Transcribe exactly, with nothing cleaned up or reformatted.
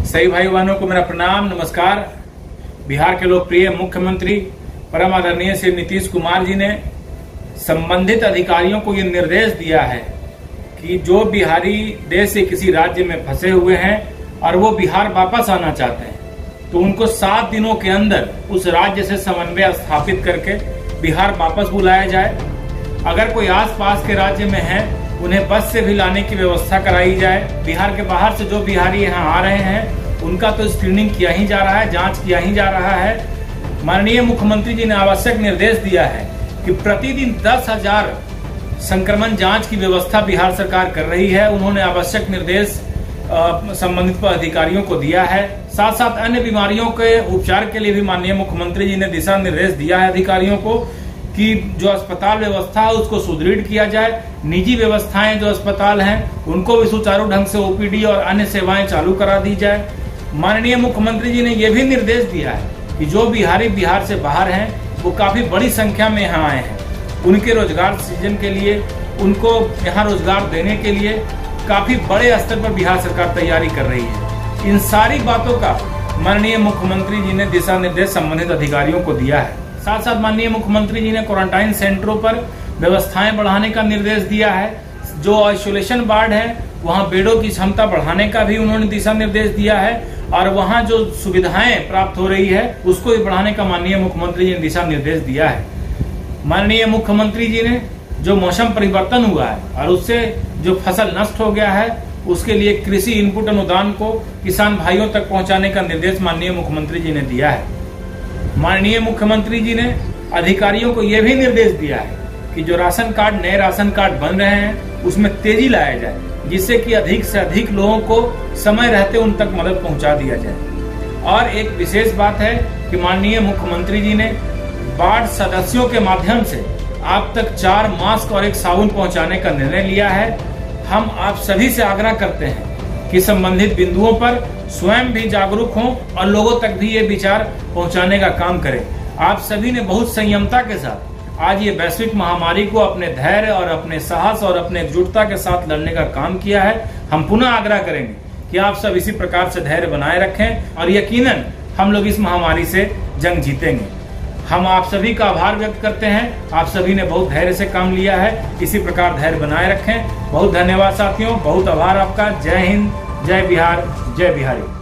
सही भाई बहनों को मेरा प्रणाम नमस्कार। बिहार के लोकप्रिय मुख्यमंत्री परम आदरणीय श्री नीतीश कुमार जी ने संबंधित अधिकारियों को ये निर्देश दिया है कि जो बिहारी देश से किसी राज्य में फंसे हुए हैं और वो बिहार वापस आना चाहते हैं तो उनको सात दिनों के अंदर उस राज्य से समन्वय स्थापित करके बिहार वापस बुलाया जाए। अगर कोई आसपास के राज्य में है उन्हें बस से भी लाने की व्यवस्था कराई जाए। बिहार के बाहर से जो बिहारी यहाँ आ रहे हैं उनका तो स्क्रीनिंग किया ही जा रहा है, जांच किया ही जा रहा है। माननीय मुख्यमंत्री जी ने आवश्यक निर्देश दिया है कि प्रतिदिन दस हजार संक्रमण जांच की व्यवस्था बिहार सरकार कर रही है। उन्होंने आवश्यक निर्देश संबंधित अधिकारियों को दिया है। साथ साथ अन्य बीमारियों के उपचार के लिए भी माननीय मुख्यमंत्री जी ने दिशा निर्देश दिया है अधिकारियों को कि जो अस्पताल व्यवस्था है उसको सुदृढ़ किया जाए। निजी व्यवस्थाएं जो अस्पताल हैं उनको भी सुचारू ढंग से ओपीडी और अन्य सेवाएं चालू करा दी जाए। माननीय मुख्यमंत्री जी ने यह भी निर्देश दिया है कि जो बिहारी बिहार से बाहर हैं वो काफी बड़ी संख्या में यहाँ आए हैं, उनके रोजगार सृजन के लिए, उनको यहाँ रोजगार देने के लिए काफी बड़े स्तर पर बिहार सरकार तैयारी कर रही है। इन सारी बातों का माननीय मुख्यमंत्री जी ने दिशा निर्देश संबंधित अधिकारियों को दिया है। साथ साथ माननीय मुख्यमंत्री जी ने क्वारंटाइन सेंटरों पर व्यवस्थाएं बढ़ाने का निर्देश दिया है। जो आइसोलेशन वार्ड है वहां बेडों की क्षमता बढ़ाने का भी उन्होंने दिशा निर्देश दिया है और वहां जो सुविधाएं प्राप्त हो रही है उसको भी बढ़ाने का माननीय मुख्यमंत्री जी ने दिशा निर्देश दिया है। माननीय मुख्यमंत्री जी ने जो मौसम परिवर्तन हुआ है और उससे जो फसल नष्ट हो गया है उसके लिए कृषि इनपुट अनुदान को किसान भाइयों तक पहुंचाने का निर्देश माननीय मुख्यमंत्री जी ने दिया है। माननीय मुख्यमंत्री जी ने अधिकारियों को यह भी निर्देश दिया है कि जो राशन कार्ड नए राशन कार्ड बन रहे हैं उसमें तेजी लाया जाए, जिससे कि अधिक से अधिक लोगों को समय रहते उन तक मदद पहुंचा दिया जाए। और एक विशेष बात है कि माननीय मुख्यमंत्री जी ने वार्ड सदस्यों के माध्यम से आप तक चार मास्क और एक साबुन पहुंचाने का निर्णय लिया है। हम आप सभी से आग्रह करते हैं कि संबंधित बिंदुओं पर स्वयं भी जागरूक हों और लोगों तक भी ये विचार पहुंचाने का काम करें। आप सभी ने बहुत संयमता के साथ आज ये वैश्विक महामारी को अपने धैर्य और अपने साहस और अपने एकजुटता के साथ लड़ने का काम किया है। हम पुनः आग्रह करेंगे कि आप सब इसी प्रकार से धैर्य बनाए रखें और यकीनन हम लोग इस महामारी से जंग जीतेंगे। हम आप सभी का आभार व्यक्त करते हैं। आप सभी ने बहुत धैर्य से काम लिया है, इसी प्रकार धैर्य बनाए रखें। बहुत धन्यवाद साथियों, बहुत आभार आपका। जय हिंद, जय बिहार, जय बिहारी।